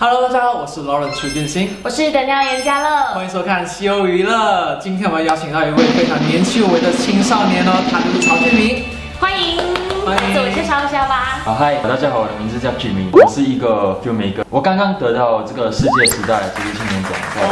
Hello， 大家好，我是 Lawrence 邱俊兴， 我是等亮严家乐， 欢迎收看西欧娱乐。今天我们邀请到一位非常年轻有为的青少年哦，他就是曹俊明， 欢迎，自我介绍一下吧。 嗨，大家好，我的名字叫俊明，我是一个 filmmaker。我刚刚得到这个世界时代杰出青年奖，在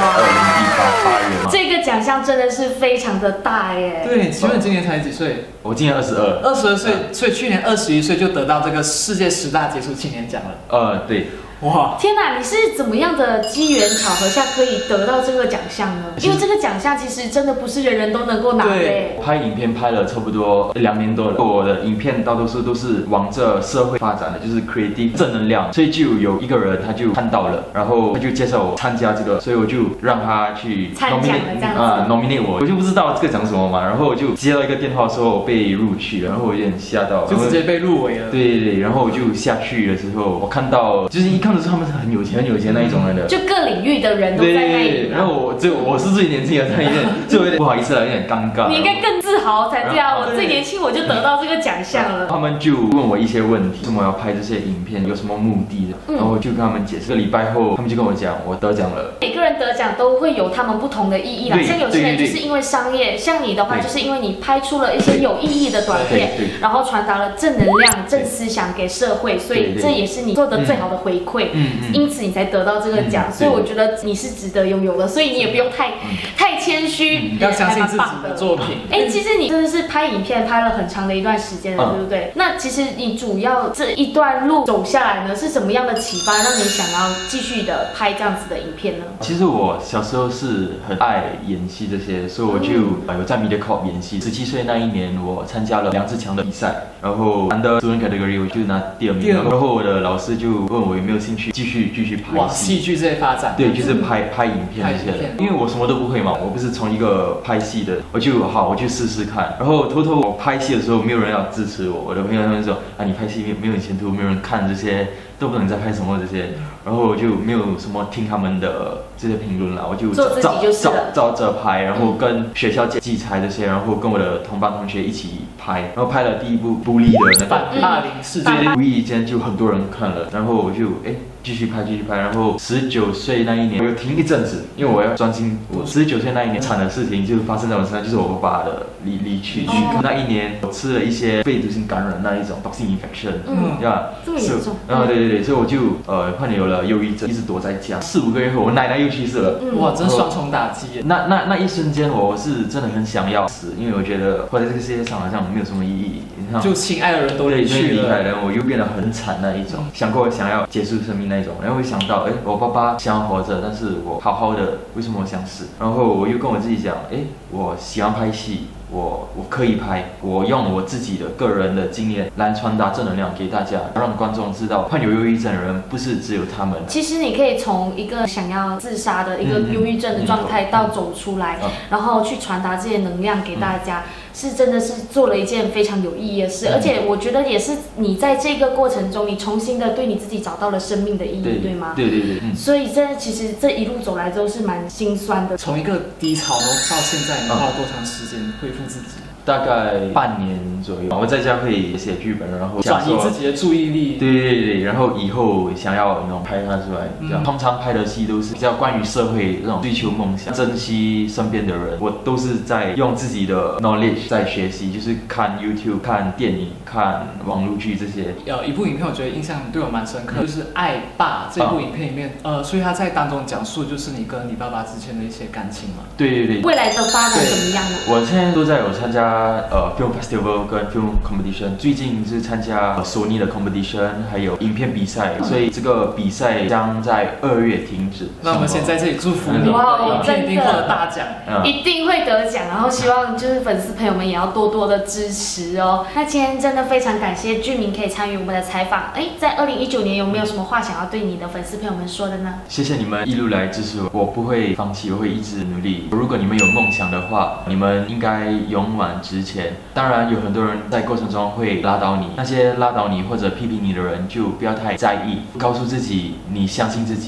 2018月嘛。 这个奖项真的是非常的大耶。 对，请问你今年才几岁？ 我今年22 岁，所以去年21岁就得到这个世界10大杰出青年奖了。 对。 哇！ 天哪，你是怎么样的机缘巧合下可以得到这个奖项呢？因为这个奖项其实真的不是人人都能够拿的。 我拍影片拍了差不多2年多了，我的影片大多数都是往着社会发展的，就是 creative 正能量。所以就有一个人他就看到了，然后他就介绍我参加这个，所以我就让他去参奖了这样子。 nominate 我就不知道这个讲什么嘛，然后我就接到一个电话说我被录取了，然后我有点吓到， 就直接被入围了。 对，然后我就下去的时候，我看到就是一看的时候他们是很有钱那一种人的， 就各领域的人都在那里。 然后我是最年轻的那一点，就有点不好意思了，有点尴尬。 你应该更自豪才对啊！我最年轻我就得到这个奖项了。 他们就问我一些问题，为什么要拍这些影片，有什么目的的？然后我就跟他们解释。1个礼拜后，他们就跟我讲，我得奖了。 每个人得奖都会有他们不同的意义啦。像有些人就是因为商业，像你的话就是因为你拍出了一些有意义的短片，然后传达了正能量、正思想给社会，所以这也是你做的最好的回馈。因此你才得到这个奖，所以我觉得你是值得拥有的，所以你也不用太谦虚， 要相信自己的作品。 其实你真的是拍影片拍了很长的一段时间了，对不对？那其实你主要这一段路走下来呢，是什么样的启发让你想要继续的拍这样子的影片呢？ 其实我小时候是很爱演戏这些，所以我就有在 Mediacorp 演戏。17岁那一年，我参加了梁志强的比赛，然后 Under Student Category 我就拿第2名。然后我的老师就问我有没有兴趣继续拍戏， 往戏剧这些发展。 对，就是拍影片这些的。因为我什么都不会嘛，我不是从一个拍戏的，我去试试看。然后偷偷我拍戏的时候，没有人要支持我，我的朋友他们说啊，你拍戏没有前途，没有人看这些，都不能再拍什么这些。然后我就没有什么听他们的这些评论了，我就照着拍，然后跟学校借器材这些，然后跟我的同班同学一起拍，然后拍了第一部bully的那个反霸凌事件， 无意间就很多人看了，然后我就继续拍，然后19岁那一年我又停一阵子，因为我要专心。我19岁那一年惨的事情就发生在我身上，就是我爸爸的离去。那一年我吃了一些肺毒性感染那一种 toxic infection， 这么严重。 对，所以我就患有了忧郁症，一直躲在家。4、5个月后，我奶奶又去世了。 哇，真双重打击。 那一瞬间，我是真的很想要死，因为我觉得活在这个世界上好像没有什么意义。 就亲爱的人都离开了，我又变得很惨那一种，想要结束生命那一种。然后我想到，我爸爸想要活着，但是我好好的，为什么我想死？然后我又跟我自己讲，我喜欢拍戏。我可以拍，我用我自己的个人的经验来传达正能量给大家，让观众知道患有忧郁症的人不是只有他们。 其实你可以从一个想要自杀的一个忧郁症的状态到走出来，然后去传达这些能量给大家，是真的是做了一件非常有意义的事。而且我觉得也是你在这个过程中，你重新的对你自己找到了生命的意义，对吗？ 对。 所以其实这一路走来都是蛮心酸的。 从一个低潮到现在，你花了多长时间恢复自己？ 大概半年左右，我在家会写剧本，然后转移自己的注意力。 对，然后以后想要拍它出来。通常拍的戏都是比较关于社会这种追求梦想、珍惜身边的人。我都是在用自己的 knowledge 在学习，就是看 YouTube、看电影、看网络剧这些。 一部影片我觉得印象对我蛮深刻，就是《爱爸》这部影片里面，所以他在当中讲述就是你跟你爸爸之间的一些感情嘛。 对。 未来的发展怎么样呢？ 我现在都在有参加film festival 跟 film competition， 最近是参加Sony 的 competition， 还有影片比赛，所以这个比赛将在2月停止。 那我们先在这里祝福你，影片一定获得大奖， 一定会得奖。然后希望就是粉丝朋友们也要多多的支持哦。那今天真的非常感谢俊明可以参与我们的采访。在2019年有没有什么话想要对你的粉丝朋友们说的呢？ 谢谢你们一路来支持我，我不会放弃，我会一直努力。如果你们有梦想的话，你们应该勇往直前。当然有很多人在过程中会拉倒你，那些拉倒你或者批评你的人就不要太在意，告诉自己你相信自己，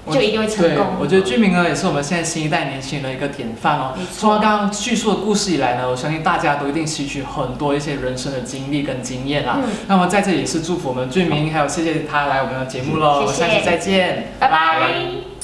就一定会成功。 对，我觉得俊明呢也是我们现在新一代年轻人的一个典范哦。从他刚刚叙述的故事以来呢，我相信大家都一定吸取很多一些人生的经历跟经验啦。那么在这里也是祝福我们俊明，还有谢谢他来我们的节目喽。下期再见， 拜拜。